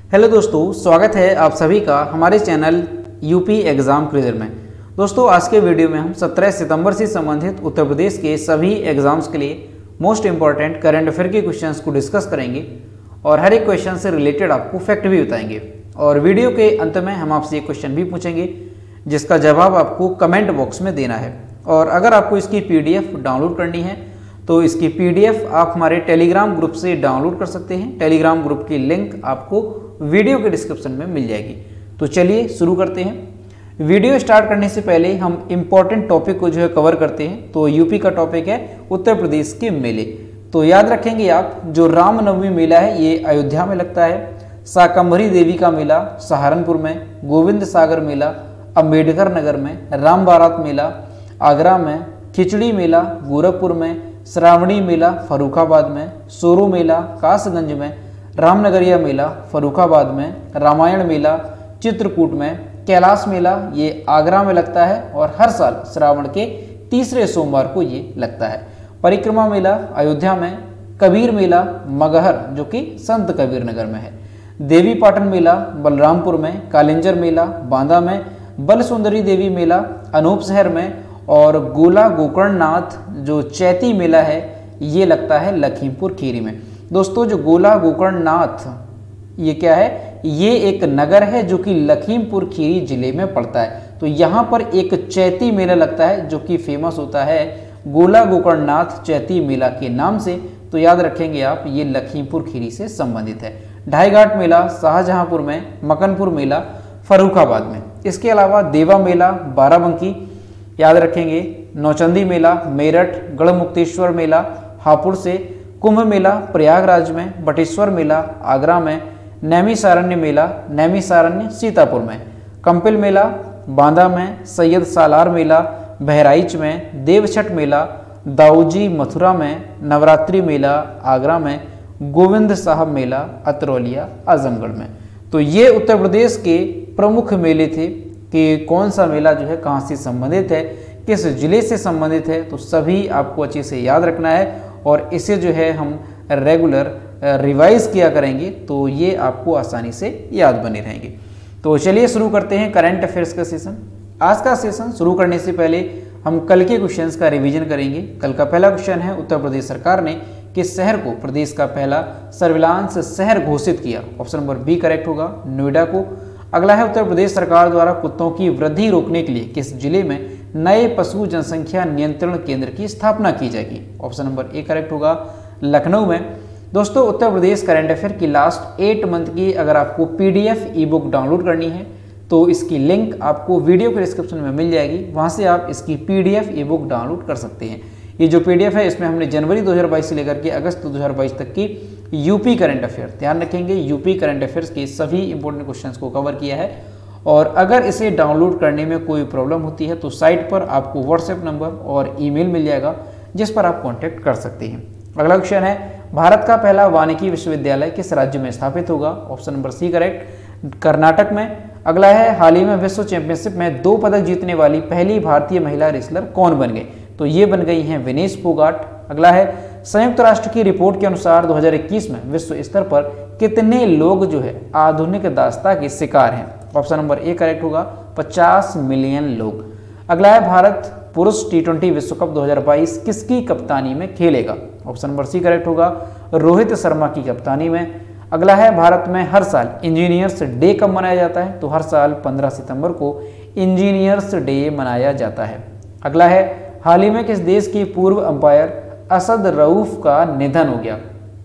Hello दोस्तों, स्वागत है आप सभी का हमारे चैनल यूपी एग्ज़ाम क्विज़र में। दोस्तों, आज के वीडियो में हम 17 सितंबर से संबंधित उत्तर प्रदेश के सभी एग्ज़ाम्स के लिए मोस्ट इंपॉर्टेंट करंट अफेयर के क्वेश्चंस को डिस्कस करेंगे और हर एक क्वेश्चन से रिलेटेड आपको फैक्ट भी बताएंगे। और वीडियो के अंत में हम आपसे एक क्वेश्चन भी पूछेंगे जिसका जवाब आपको कमेंट बॉक्स में देना है। और अगर आपको इसकी PDF डाउनलोड करनी है तो इसकी PDF आप हमारे टेलीग्राम ग्रुप से डाउनलोड कर सकते हैं। टेलीग्राम ग्रुप की लिंक आपको वीडियो के डिस्क्रिप्शन में मिल जाएगी। तो चलिए शुरू करते हैं। वीडियो स्टार्ट करने से पहले हम इम्पॉर्टेंट टॉपिक को कवर करते हैं। तो यूपी का टॉपिक है उत्तर प्रदेश के मेले। तो याद रखेंगे आप, जो रामनवमी मेला है ये अयोध्या में लगता है। शाकंभरी देवी का मेला सहारनपुर में, गोविंद सागर मेला अम्बेडकर नगर में, राम बारात मेला आगरा में, खिचड़ी मेला गोरखपुर में, श्रावणी मेला फर्रुखाबाद में, सोरो मेला कासगंज में, रामनगरिया मेला फर्रुखाबाद में, रामायण मेला चित्रकूट में, कैलाश मेला ये आगरा में लगता है और हर साल श्रावण के तीसरे सोमवार को ये लगता है। परिक्रमा मेला अयोध्या में, कबीर मेला मगहर जो कि संत कबीर नगर में है, देवी पाटन मेला बलरामपुर में, कालिंजर मेला बांदा में, बल सुंदरी देवी मेला अनूप शहर में और गोला गोकर्णनाथ जो चैती मेला है ये लगता है लखीमपुर खीरी में। दोस्तों, जो गोला गोकर्णनाथ ये क्या है, ये एक नगर है जो कि लखीमपुर खीरी जिले में पड़ता है। तो यहाँ पर एक चैती मेला लगता है जो कि फेमस होता है गोला गोकर्णनाथ चैती मेला के नाम से। तो याद रखेंगे आप, ये लखीमपुर खीरी से संबंधित है। ढाई घाट मेला शाहजहांपुर में, मकनपुर मेला फर्रुखाबाद में। इसके अलावा देवा मेला बाराबंकी याद रखेंगे, नौचंदी मेला मेरठ, गढ़मुक्तेश्वर मेला हापुड़ से, कुंभ मेला प्रयागराज में, बटेश्वर मेला आगरा में, नैमिषारण्य मेला नैमिषारण्य सीतापुर में, कंपिल मेला बांदा में, सैयद सालार मेला बहराइच में, देवछठ मेला दाऊजी मथुरा में, नवरात्रि मेला आगरा में, गोविंद साहब मेला अतरौलिया आजमगढ़ में। तो ये उत्तर प्रदेश के प्रमुख मेले थे कि कौन सा मेला कहाँ से संबंधित है, किस जिले से संबंधित है। तो सभी आपको अच्छे से याद रखना है और इसे हम रेगुलर रिवाइज किया करेंगे तो ये आपको आसानी से याद बने रहेंगे। तो चलिए शुरू करते हैं करंट अफेयर्स का सेशन। आज का सेशन शुरू करने से पहले हम कल के क्वेश्चंस का रिवीजन करेंगे। कल का पहला क्वेश्चन है, उत्तर प्रदेश सरकार ने किस शहर को प्रदेश का पहला सर्विलांस शहर घोषित किया? ऑप्शन नंबर बी करेक्ट होगा, नोएडा को। अगला है, उत्तर प्रदेश सरकार द्वारा कुत्तों की वृद्धि रोकने के लिए किस जिले में नए पशु जनसंख्या नियंत्रण केंद्र की स्थापना की जाएगी? ऑप्शन नंबर ए करेक्ट होगा, लखनऊ में। दोस्तों, उत्तर प्रदेश करंट अफेयर की लास्ट 8 मंथ की अगर आपको PDF ई बुक डाउनलोड करनी है तो इसकी लिंक आपको वीडियो के डिस्क्रिप्शन में मिल जाएगी। वहाँ से आप इसकी PDF ई बुक डाउनलोड कर सकते हैं। ये जो PDF है इसमें हमने जनवरी 2022 से लेकर के अगस्त 2022 तक की यूपी करंट अफेयर, ध्यान रखेंगे यूपी करंट अफेयर्स के सभी इंपॉर्टेंट क्वेश्चंस को कवर किया है। और अगर इसे डाउनलोड करने में कोई प्रॉब्लम होती है तो साइट पर आपको व्हाट्सएप नंबर और ईमेल मिल जाएगा जिस पर आप कांटेक्ट कर सकते हैं। अगला क्वेश्चन है, भारत का पहला वानिकी विश्वविद्यालय किस राज्य में स्थापित होगा? Option number C correct, Karnataka में। अगला है, हाल ही में विश्व चैंपियनशिप में 2 पदक जीतने वाली पहली भारतीय महिला रेसलर कौन बन गई? तो ये बन गई हैं विनेश फोगाट। अगला है, संयुक्त राष्ट्र की रिपोर्ट के अनुसार 2021 में विश्व स्तर पर कितने लोग आधुनिक दासता के शिकार हैं? ऑप्शन नंबर ए करेक्ट होगा, 50 मिलियन लोग। अगला है, भारत पुरुष T20 विश्व कप 2022 किसकी कप्तानी में खेलेगा? ऑप्शन नंबर सी करेक्ट होगा, रोहित शर्मा की कप्तानी में। अगला है, भारत में हर साल इंजीनियर्स डे कब मनाया जाता है? तो हर साल 15 सितंबर को इंजीनियर्स डे मनाया जाता है। अगला है, हाल ही में किस देश के पूर्व अंपायर असद रऊफ का निधन हो गया?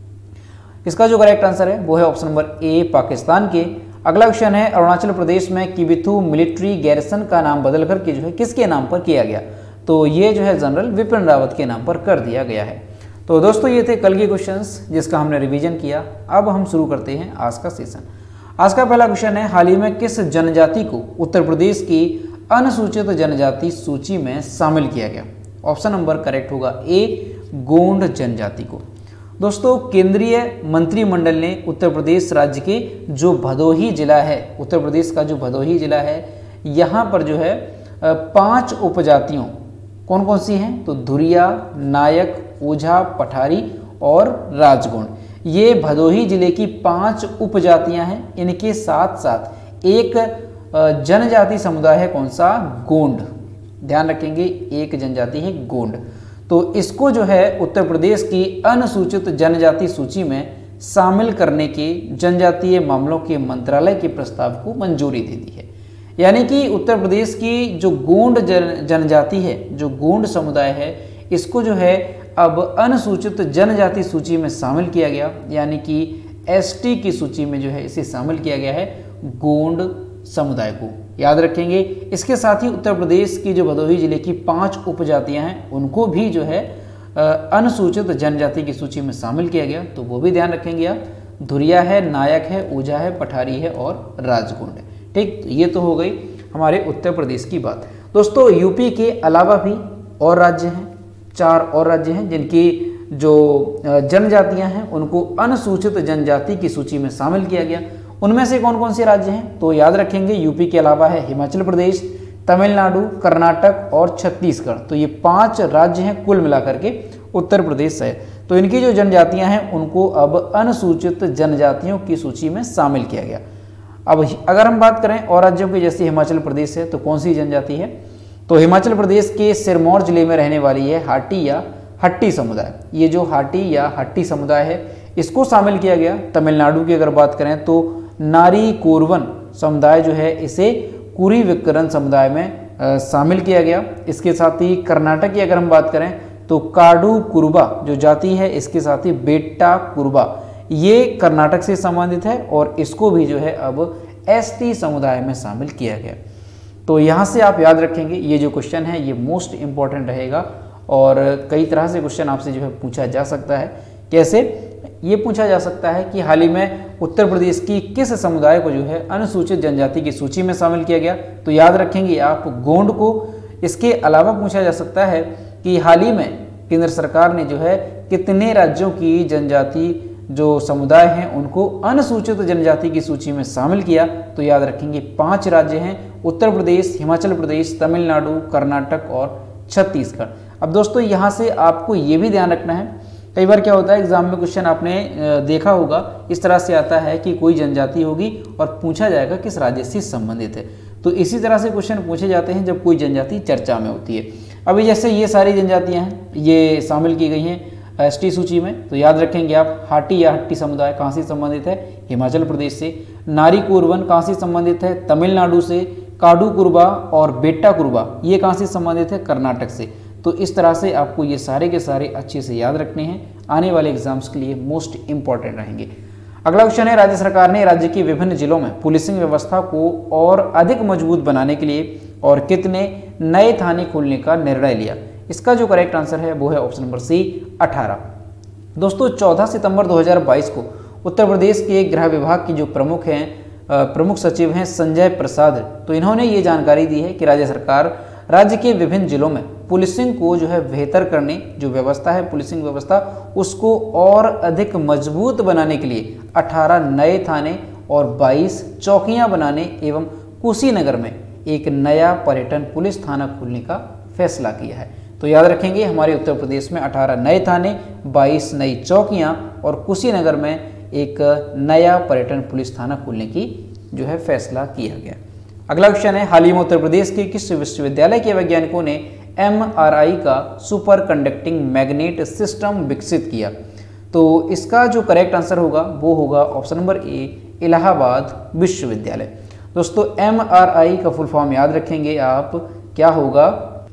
इसका जो करेक्ट आंसर है वो है ऑप्शन नंबर ए, पाकिस्तान के। अगला क्वेश्चन है, अरुणाचल प्रदेश में किबिथु मिलिट्री गैरिसन का नाम बदल करके किसके नाम पर किया गया? तो ये जनरल विपिन रावत के नाम पर कर दिया गया है। तो दोस्तों, ये थे कल के क्वेश्चंस जिसका हमने रिवीजन किया। अब हम शुरू करते हैं आज का सेशन। आज का पहला क्वेश्चन है, हाल ही में किस जनजाति को उत्तर प्रदेश की अनुसूचित जनजाति सूची में शामिल किया गया? ऑप्शन नंबर करेक्ट होगा ए, गोंड जनजाति को। दोस्तों, केंद्रीय मंत्रिमंडल ने उत्तर प्रदेश राज्य के जो भदोही जिला है, उत्तर प्रदेश का जो भदोही जिला है, यहाँ पर 5 उपजातियों कौन कौन सी हैं? तो धुरिया, नायक, ओझा, पठारी और राजगौंड, ये भदोही जिले की 5 उपजातियां हैं। इनके साथ साथ एक जनजाति समुदाय है, कौन सा? गोंड। ध्यान रखेंगे, एक जनजाति है गोंड। तो इसको जो है उत्तर प्रदेश की अनुसूचित जनजाति सूची में शामिल करने के जनजातीय मामलों के मंत्रालय के प्रस्ताव को मंजूरी दे दी है। यानी कि उत्तर प्रदेश की जो गोंड जनजाति है, जो गोंड समुदाय है, इसको जो है अब अनुसूचित जनजाति सूची में शामिल किया गया, यानी कि एसटी की सूची में जो है इसे शामिल किया गया है, गोंड समुदाय को। याद रखेंगे। इसके साथ ही उत्तर प्रदेश की जो भदोही जिले की 5 उपजातियां हैं उनको भी जो है अनुसूचित जनजाति की सूची में शामिल किया गया, तो वो भी ध्यान रखेंगे आप। धुरिया है, नायक है, ओझा है, पठारी है और राजगोंड है। ठीक, ये तो हो गई हमारे उत्तर प्रदेश की बात। दोस्तों यूपी के अलावा भी और राज्य हैं, 4 और राज्य हैं जिनकी जो जनजातियां हैं उनको अनुसूचित जनजाति की सूची में शामिल किया गया। उनमें से कौन कौन से राज्य हैं? तो याद रखेंगे, यूपी के अलावा है हिमाचल प्रदेश, तमिलनाडु, कर्नाटक और छत्तीसगढ़। तो ये 5 राज्य हैं कुल मिलाकर के उत्तर प्रदेश है। तो इनकी जो जनजातियां हैं उनको अब अनुसूचित जनजातियों की सूची में शामिल किया गया। अब अगर हम बात करें और राज्यों की, जैसे हिमाचल प्रदेश है, तो कौन सी जनजाति है? तो हिमाचल प्रदेश के सिरमौर जिले में रहने वाली है हाटी या हट्टी समुदाय। ये जो हाटी या हट्टी समुदाय है इसको शामिल किया गया। तमिलनाडु की अगर बात करें तो नारी कोरवन समुदाय जो है इसे कुरी विकरण समुदाय में शामिल किया गया। इसके साथ ही कर्नाटक की अगर हम बात करें तो काडू कुरुबा जो जाति है, इसके साथ ही बेट्टा कुरुबा, ये कर्नाटक से संबंधित है और इसको भी जो है अब एसटी समुदाय में शामिल किया गया। तो यहाँ से आप याद रखेंगे, ये जो क्वेश्चन है ये मोस्ट इंपॉर्टेंट रहेगा और कई तरह से क्वेश्चन आपसे जो है पूछा जा सकता है। कैसे? ये पूछा जा सकता है कि हाल ही में उत्तर प्रदेश की किस समुदाय को जो है अनुसूचित जनजाति की सूची में शामिल किया गया? तो याद रखेंगे आप गोंड को। इसके अलावा पूछा जा सकता है कि हाल ही में केंद्र सरकार ने जो है कितने राज्यों की जनजाति जो समुदाय हैं उनको अनुसूचित जनजाति की सूची में शामिल किया? तो याद रखेंगे 5 राज्य हैं, उत्तर प्रदेश, हिमाचल प्रदेश, तमिलनाडु, कर्नाटक और छत्तीसगढ़। अब दोस्तों यहाँ से आपको ये भी ध्यान रखना है, कई बार क्या होता है एग्जाम में क्वेश्चन आपने देखा होगा इस तरह से आता है कि कोई जनजाति होगी और पूछा जाएगा किस राज्य से संबंधित है। तो इसी तरह से क्वेश्चन पूछे जाते हैं जब कोई जनजाति चर्चा में होती है। अभी जैसे ये सारी जनजातियां हैं ये शामिल की गई हैं एसटी सूची में। तो याद रखेंगे आप, हाटी या हट्टी समुदाय कहाँ से संबंधित है? हिमाचल प्रदेश से। नारी कुरवन कहाँ से संबंधित है? तमिलनाडु से। काडू कुरुबा और बेट्टा कुरुबा ये कहाँ से संबंधित है? कर्नाटक से। तो इस तरह से आपको ये सारे के सारे अच्छे से याद रखने हैं, आने वाले एग्जाम्स के लिए मोस्ट इंपॉर्टेंट रहेंगे। अगला क्वेश्चन है, राज्य सरकार ने राज्य के विभिन्न जिलों में पुलिसिंग व्यवस्था को और अधिक मजबूत बनाने के लिए और कितने नए थाने खोलने का निर्णय लिया? इसका जो करेक्ट आंसर है वो है ऑप्शन नंबर सी, 18। दोस्तों 14 सितंबर 2022 को उत्तर प्रदेश के गृह विभाग की जो प्रमुख सचिव हैं संजय प्रसाद, तो इन्होंने ये जानकारी दी है कि राज्य सरकार राज्य के विभिन्न जिलों में पुलिसिंग को जो है बेहतर करने, जो व्यवस्था है पुलिसिंग व्यवस्था, उसको और अधिक मजबूत बनाने के लिए 18 नए थाने और 22 चौकियां बनाने एवं कुशीनगर में एक नया पर्यटन पुलिस थाना खोलने का फैसला किया है। तो याद रखेंगे हमारे उत्तर प्रदेश में 18 नए थाने, 22 नई चौकियां और कुशीनगर में एक नया पर्यटन पुलिस थाना खोलने की जो है फैसला किया गया। अगला क्वेश्चन है, हाल ही में उत्तर प्रदेश के किस विश्वविद्यालय के वैज्ञानिकों ने MRI का सुपर कंडक्टिंग मैग्नेट सिस्टम विकसित किया? तो इसका जो करेक्ट आंसर होगा वो होगा ऑप्शन नंबर ए, इलाहाबाद विश्वविद्यालय। दोस्तों MRI का फुल फॉर्म याद रखेंगे आप, क्या होगा?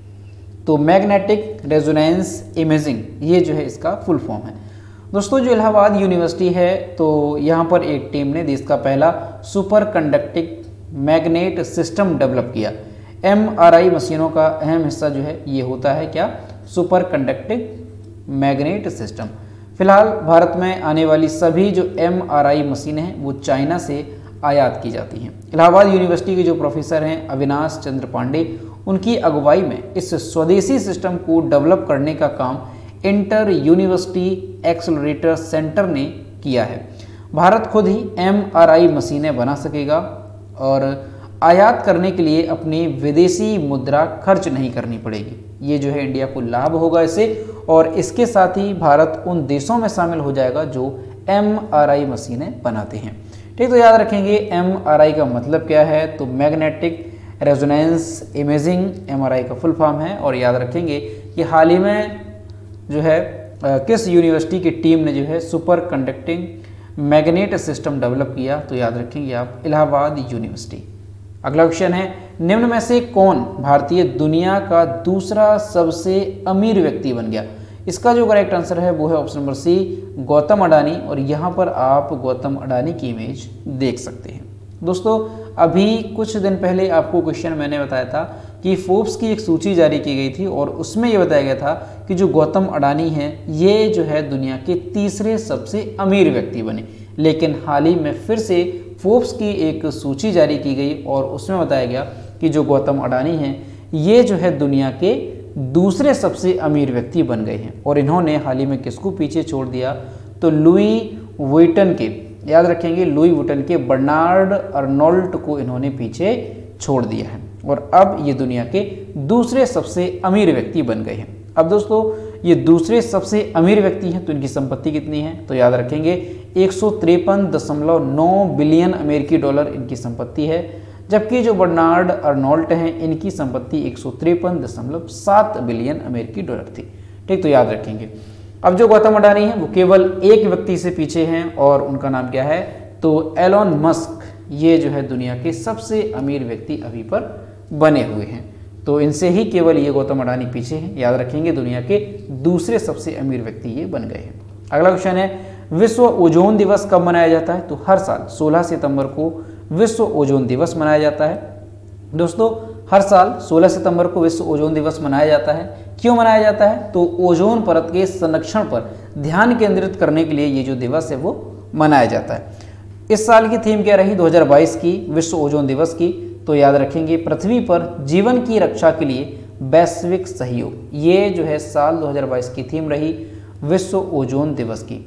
तो मैग्नेटिक रेजोनेंस इमेजिंग, ये जो है इसका फुल फॉर्म है। दोस्तों जो इलाहाबाद यूनिवर्सिटी है तो यहाँ पर एक टीम ने देश का पहला superconducting magnet system develop किया। MRI मशीनों का अहम हिस्सा जो है ये होता है क्या? Superconducting magnet system. फिलहाल भारत में आने वाली सभी जो MRI मशीनें हैं वो चाइना से आयात की जाती हैं। इलाहाबाद यूनिवर्सिटी के जो प्रोफेसर हैं अविनाश चंद्र पांडे, उनकी अगुवाई में इस स्वदेशी सिस्टम को डेवलप करने का काम इंटर यूनिवर्सिटी एक्सेलरेटर सेंटर ने किया है। भारत खुद ही MRI मशीनें बना सकेगा और आयात करने के लिए अपनी विदेशी मुद्रा खर्च नहीं करनी पड़ेगी। ये जो है इंडिया को लाभ होगा इससे, और इसके साथ ही भारत उन देशों में शामिल हो जाएगा जो MRI मशीनें बनाते हैं। ठीक, तो याद रखेंगे MRI का मतलब क्या है, तो मैग्नेटिक रेजोनेंस इमेजिंग MRI का फुल फॉर्म है। और याद रखेंगे कि हाल ही में जो है किस यूनिवर्सिटी की टीम ने जो है superconducting magnet system develop किया, तो याद रखेंगे आप इलाहाबाद यूनिवर्सिटी। अगला क्वेश्चन है, निम्न में से कौन भारतीय दुनिया का दूसरा सबसे अमीर व्यक्ति बन गया? इसका जो करेक्ट आंसर है वो है option number C, Gautam Adani. और यहाँ पर आप गौतम अडानी की इमेज देख सकते हैं। दोस्तों अभी कुछ दिन पहले आपको क्वेश्चन मैंने बताया था कि फोर्ब्स की एक सूची जारी की गई थी और उसमें ये बताया गया था कि जो गौतम अडानी हैं ये जो है दुनिया के तीसरे सबसे अमीर व्यक्ति बने। लेकिन हाल ही में फिर से फोर्ब्स की एक सूची जारी की गई और उसमें बताया गया कि जो गौतम अडानी हैं ये जो है दुनिया के दूसरे सबसे अमीर व्यक्ति बन गए हैं। और इन्होंने हाल ही में किसको पीछे छोड़ दिया, तो लुई वुइटन के, याद रखेंगे लुई वुइटन के बर्नार्ड अर्नोल्ट को इन्होंने पीछे छोड़ दिया है और अब ये दुनिया के दूसरे सबसे अमीर व्यक्ति बन गए हैं। अब दोस्तों ये दूसरे सबसे अमीर व्यक्ति हैं तो इनकी संपत्ति कितनी है, तो याद रखेंगे 153.9 बिलियन अमेरिकी डॉलर इनकी संपत्ति है। जबकि जो बर्नार्ड अर्नोल्ट हैं इनकी संपत्ति 153.7 बिलियन अमेरिकी डॉलर थी। ठीक, तो याद रखेंगे। अब जो गौतम अडानी हैं वो केवल एक व्यक्ति से पीछे हैं और उनका नाम क्या है, तो एलोन मस्क। ये जो है दुनिया के सबसे अमीर व्यक्ति अभी पर बने हुए हैं, तो इनसे ही केवल ये गौतम अडानी पीछे हैं। याद रखेंगे दुनिया के दूसरे सबसे अमीर व्यक्ति ये बन गए हैं। अगला क्वेश्चन है, विश्व ओजोन दिवस कब मनाया जाता है, तो हर साल 16 सितंबर को विश्व ओजोन दिवस मनाया जाता है। दोस्तों हर साल 16 सितंबर को विश्व ओजोन दिवस मनाया जाता है। क्यों मनाया जाता है, तो ओजोन परत के संरक्षण पर ध्यान केंद्रित करने के लिए ये जो दिवस है वो मनाया जाता है। इस साल की थीम क्या रही 2022 की विश्व ओजोन दिवस की, तो याद रखेंगे पृथ्वी पर जीवन की रक्षा के लिए वैश्विक सहयोग। ये जो है साल 2022 की थीम रही विश्व ओजोन दिवस की।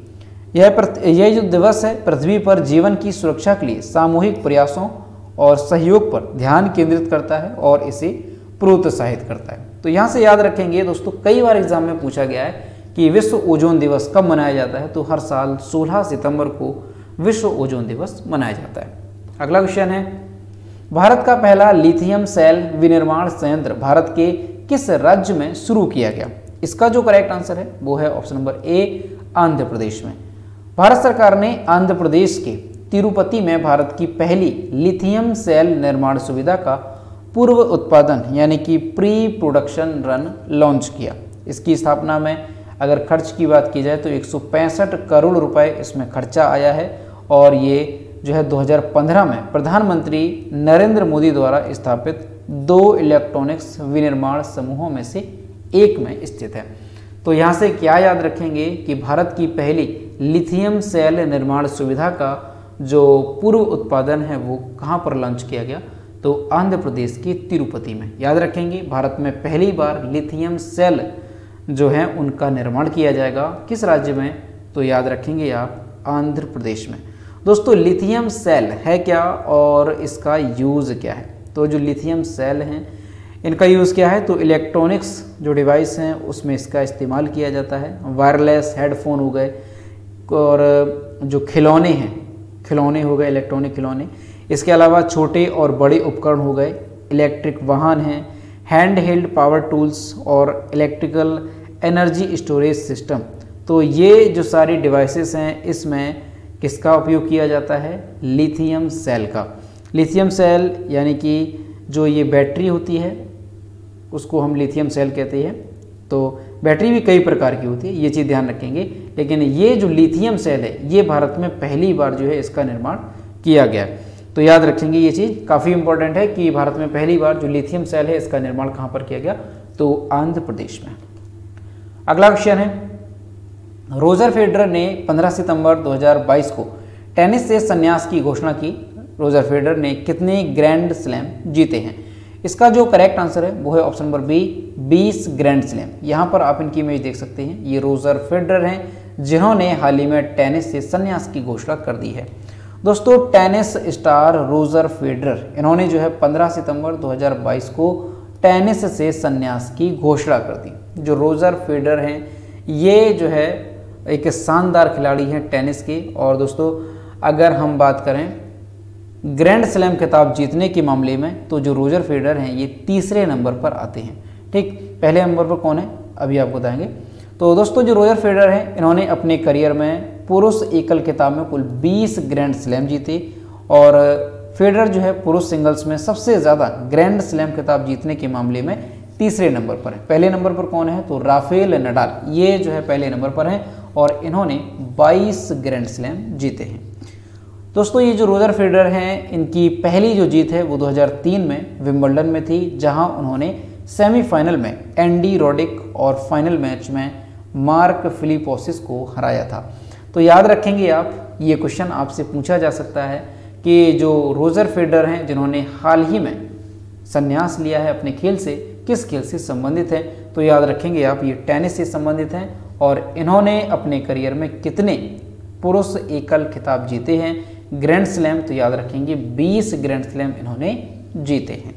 यह जो दिवस है पृथ्वी पर जीवन की सुरक्षा के लिए सामूहिक प्रयासों और सहयोग पर ध्यान केंद्रित करता है और इसे प्रोत्साहित करता है। तो यहाँ से याद रखेंगे दोस्तों, कई बार एग्जाम में पूछा गया है कि विश्व ओजोन दिवस कब मनाया जाता है, तो हर साल 16 सितंबर को विश्व ओजोन दिवस मनाया जाता है। अगला क्वेश्चन है, भारत का पहला लिथियम सेल विनिर्माण संयंत्र भारत के किस राज्य में शुरू किया गया? इसका जो करेक्ट आंसर है वो है option number A, Andhra Pradesh में। भारत सरकार ने आंध्र प्रदेश के तिरुपति में भारत की पहली लिथियम सेल निर्माण सुविधा का पूर्व उत्पादन यानी कि प्री प्रोडक्शन रन लॉन्च किया। इसकी स्थापना में अगर खर्च की बात की जाए तो 165 करोड़ रुपए इसमें खर्चा आया है और ये जो है 2015 में प्रधानमंत्री नरेंद्र मोदी द्वारा स्थापित 2 इलेक्ट्रॉनिक्स विनिर्माण समूहों में से एक में स्थित है। तो यहाँ से क्या याद रखेंगे कि भारत की पहली लिथियम सेल निर्माण सुविधा का जो पूर्व उत्पादन है वो कहाँ पर लॉन्च किया गया, तो आंध्र प्रदेश के तिरुपति में। याद रखेंगे भारत में पहली बार लिथियम सेल जो है उनका निर्माण किया जाएगा। किस राज्य में, तो याद रखेंगे आप आंध्र प्रदेश में। दोस्तों लिथियम सेल है क्या और इसका यूज़ क्या है, तो जो लिथियम सेल हैं इनका यूज़ क्या है, तो इलेक्ट्रॉनिक्स जो डिवाइस हैं उसमें इसका इस्तेमाल किया जाता है। वायरलेस हेडफोन हो गए और जो खिलौने हैं, खिलौने हो गए इलेक्ट्रॉनिक खिलौने, इसके अलावा छोटे और बड़े उपकरण हो गए, इलेक्ट्रिक वाहन हैं, हैंड हेल्ड पावर टूल्स और इलेक्ट्रिकल एनर्जी स्टोरेज सिस्टम। तो ये जो सारी डिवाइसेस हैं इसमें किसका उपयोग किया जाता है, लिथियम सेल का। लिथियम सेल यानी कि जो ये बैटरी होती है उसको हम लिथियम सेल कहते हैं। तो बैटरी भी कई प्रकार की होती है, ये चीज़ ध्यान रखेंगे। लेकिन ये जो लिथियम सेल है ये भारत में पहली बार जो है इसका निर्माण किया गया। तो याद रखेंगे ये चीज़ काफ़ी इंपॉर्टेंट है कि भारत में पहली बार जो लिथियम सेल है इसका निर्माण कहाँ पर किया गया, तो आंध्र प्रदेश में। अगला क्वेश्चन है, रोजर फेडरर ने 15 सितंबर 2022 को टेनिस से संन्यास की घोषणा की। रोजर फेडरर ने कितने ग्रैंड स्लैम जीते हैं? इसका जो करेक्ट आंसर है वो है option number B, 20 grand slam. यहाँ पर आप इनकी इमेज देख सकते हैं। ये रोजर फेडरर हैं जिन्होंने हाल ही में टेनिस से संन्यास की घोषणा कर दी है। दोस्तों टेनिस स्टार रोजर फेडरर इन्होंने जो है 15 सितंबर 2022 को टेनिस से संन्यास की घोषणा कर दी। जो रोजर फेडरर हैं ये जो है एक शानदार खिलाड़ी हैं टेनिस के। और दोस्तों अगर हम बात करें ग्रैंड स्लैम खिताब जीतने के मामले में तो जो रोजर फेडरर हैं ये तीसरे नंबर पर आते हैं। ठीक, पहले नंबर पर कौन है अभी आपको बताएंगे। तो दोस्तों जो रोजर फेडरर हैं इन्होंने अपने करियर में पुरुष एकल खिताब में कुल 20 ग्रैंड स्लैम जीते और फेडरर जो है पुरुष सिंगल्स में सबसे ज़्यादा ग्रैंड स्लैम खिताब जीतने के मामले में तीसरे नंबर पर है। पहले नंबर पर कौन है तो राफेल नडाल, ये जो है पहले नंबर पर हैं और इन्होंने 22 ग्रैंड स्लैम जीते हैं। दोस्तों ये जो रोजर फेडरर हैं इनकी पहली जो जीत है वो 2003 में विंबलडन में थी, जहां उन्होंने सेमीफाइनल में एंडी रोडिक और फाइनल मैच में मार्क फिलिपोसिस को हराया था। तो याद रखेंगे आप, ये क्वेश्चन आपसे पूछा जा सकता है कि जो रोजर फेडरर हैं जिन्होंने हाल ही में संन्यास लिया है अपने खेल से, किस खेल से संबंधित है। तो याद रखेंगे आप, ये टेनिस से संबंधित हैं और इन्होंने अपने करियर में कितने पुरुष एकल खिताब जीते हैं ग्रैंड स्लैम। तो याद रखेंगे 20 ग्रैंड स्लैम इन्होंने जीते हैं।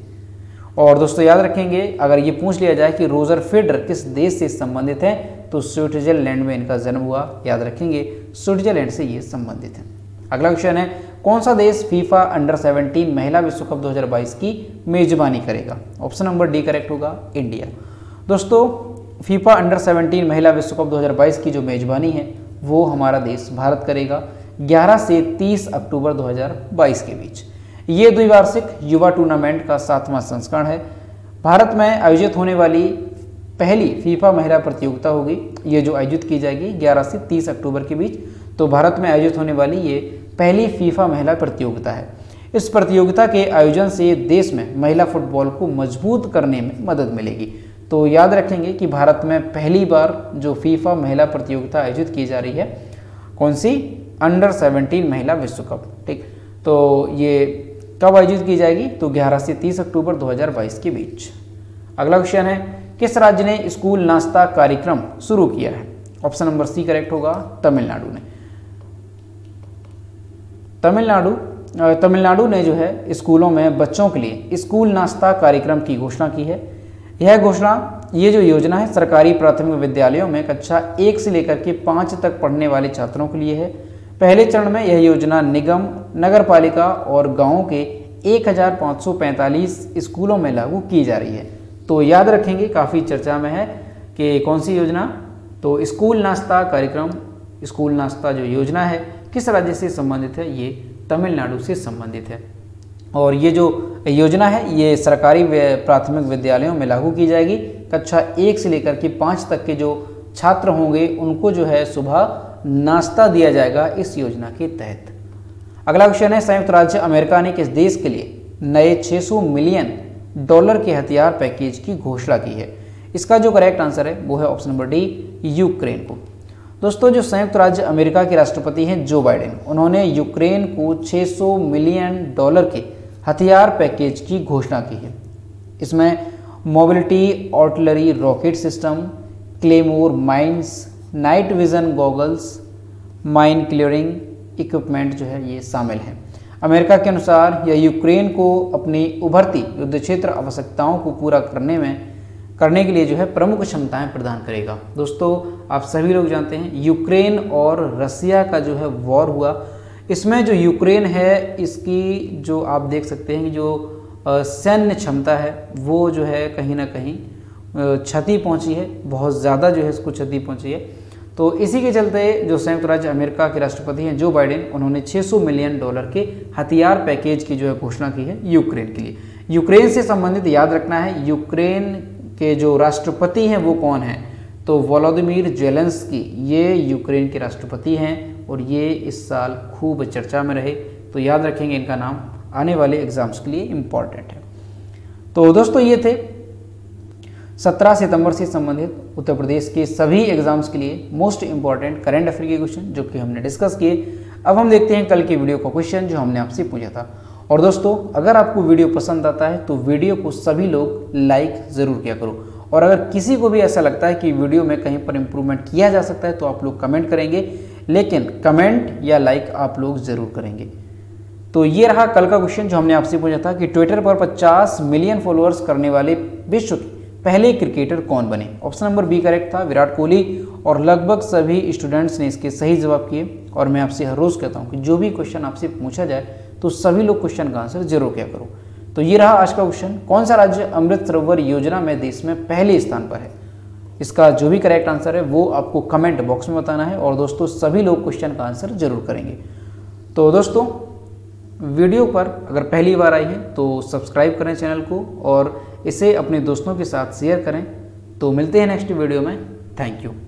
और दोस्तों याद रखेंगे अगर ये पूछ लिया जाए कि रोजर फेडरर किस देश से संबंधित है तो स्विट्जरलैंड में इनका जन्म हुआ। याद रखेंगे स्विट्जरलैंड से ये संबंधित है। अगला क्वेश्चन है कौन सा देश फीफा अंडर 17 महिला विश्व कप 2022 की मेजबानी करेगा। ऑप्शन नंबर डी करेक्ट होगा, इंडिया। दोस्तों फीफा अंडर 17 महिला विश्व कप 2022 की जो मेजबानी है वो हमारा देश भारत करेगा 11 से 30 अक्टूबर 2022 के बीच। ये द्विवार्षिक युवा टूर्नामेंट का 7वां संस्करण है। भारत में आयोजित होने वाली पहली फीफा महिला प्रतियोगिता होगी, ये जो आयोजित की जाएगी 11 से 30 अक्टूबर के बीच। तो भारत में आयोजित होने वाली ये पहली फीफा महिला प्रतियोगिता है। इस प्रतियोगिता के आयोजन से देश में महिला फुटबॉल को मजबूत करने में मदद मिलेगी। तो याद रखेंगे कि भारत में पहली बार जो फीफा महिला प्रतियोगिता आयोजित की जा रही है, कौन सी, अंडर 17 महिला विश्व कप। ठीक, तो ये कब आयोजित की जाएगी तो 11 से 30 अक्टूबर 2022 के बीच। अगला क्वेश्चन है किस राज्य ने स्कूल नाश्ता कार्यक्रम शुरू किया है। ऑप्शन नंबर सी करेक्ट होगा, तमिलनाडु ने। तमिलनाडु ने जो है स्कूलों में बच्चों के लिए स्कूल नाश्ता कार्यक्रम की घोषणा की है। ये जो योजना है सरकारी प्राथमिक विद्यालयों में कक्षा 1 से लेकर के 5 तक पढ़ने वाले छात्रों के लिए है। पहले चरण में यह योजना निगम, नगर पालिका और गांवों के 1545 स्कूलों में लागू की जा रही है। तो याद रखेंगे काफ़ी चर्चा में है कि कौन सी योजना, तो स्कूल नाश्ता कार्यक्रम, स्कूल नाश्ता जो योजना है किस राज्य से संबंधित है, ये तमिलनाडु से संबंधित है। और ये जो योजना है ये सरकारी प्राथमिक विद्यालयों में लागू की जाएगी। कक्षा 1 से लेकर के 5 तक के जो छात्र होंगे उनको जो है सुबह नाश्ता दिया जाएगा इस योजना के तहत। अगला क्वेश्चन है संयुक्त राज्य अमेरिका ने किस देश के लिए नए $600 मिलियन के हथियार पैकेज की घोषणा की है। इसका जो करेक्ट आंसर है वो है ऑप्शन नंबर डी, यूक्रेन को। दोस्तों जो संयुक्त राज्य अमेरिका के राष्ट्रपति हैं जो बाइडेन, उन्होंने यूक्रेन को $600 मिलियन के हथियार पैकेज की घोषणा की है। इसमें mobility artillery rocket system, claymore mines, night vision goggles, mine clearing equipment जो है ये शामिल हैं। अमेरिका के अनुसार यह यूक्रेन को अपनी उभरती युद्ध क्षेत्र आवश्यकताओं को पूरा करने के लिए जो है प्रमुख क्षमताएं प्रदान करेगा। दोस्तों आप सभी लोग जानते हैं यूक्रेन और रसिया का जो है वॉर हुआ, इसमें जो यूक्रेन है इसकी जो आप देख सकते हैं कि जो सैन्य क्षमता है वो जो है कहीं ना कहीं क्षति पहुंची है, बहुत ज़्यादा जो है इसको क्षति पहुंची है। तो इसी के चलते जो संयुक्त राज्य अमेरिका के राष्ट्रपति हैं जो बाइडेन, उन्होंने $600 मिलियन के हथियार पैकेज की जो है घोषणा की है यूक्रेन के लिए। यूक्रेन से संबंधित याद रखना है, यूक्रेन के जो राष्ट्रपति हैं वो कौन हैं, तो वोलोदिमीर जेलेंस्की, ये यूक्रेन के राष्ट्रपति हैं और ये इस साल खूब चर्चा में रहे। तो याद रखेंगे इनका नाम, आने वाले एग्जाम्स के लिए इम्पॉर्टेंट है। तो दोस्तों ये थे 17 सितंबर से संबंधित उत्तर प्रदेश के सभी एग्जाम्स के लिए मोस्ट इंपॉर्टेंट करंट अफेयर के क्वेश्चन जो कि हमने डिस्कस किए। अब हम देखते हैं कल के वीडियो का क्वेश्चन जो हमने आपसे पूछा था। और दोस्तों अगर आपको वीडियो पसंद आता है तो वीडियो को सभी लोग लाइक ज़रूर किया करो, और अगर किसी को भी ऐसा लगता है कि वीडियो में कहीं पर इम्प्रूवमेंट किया जा सकता है तो आप लोग कमेंट करेंगे, लेकिन कमेंट या लाइक आप लोग ज़रूर करेंगे। तो ये रहा कल का क्वेश्चन जो हमने आपसे पूछा था कि ट्विटर पर 50 मिलियन फॉलोअर्स करने वाले विश्व के पहले क्रिकेटर कौन बने। ऑप्शन नंबर बी करेक्ट था, विराट कोहली। और लगभग सभी स्टूडेंट्स ने इसके सही जवाब किए। और मैं आपसे हर रोज़ कहता हूँ कि जो भी क्वेश्चन आपसे पूछा जाए तो सभी लोग क्वेश्चन का आंसर जरूर किया करो। तो ये रहा आज का क्वेश्चन, कौन सा राज्य अमृत सरोवर योजना में देश में पहले स्थान पर है? इसका जो भी करेक्ट आंसर है वो आपको कमेंट बॉक्स में बताना है। और दोस्तों सभी लोग क्वेश्चन का आंसर जरूर करेंगे। तो दोस्तों वीडियो पर अगर पहली बार आई है तो सब्सक्राइब करें चैनल को और इसे अपने दोस्तों के साथ शेयर करें। तो मिलते हैं नेक्स्ट वीडियो में। Thank you.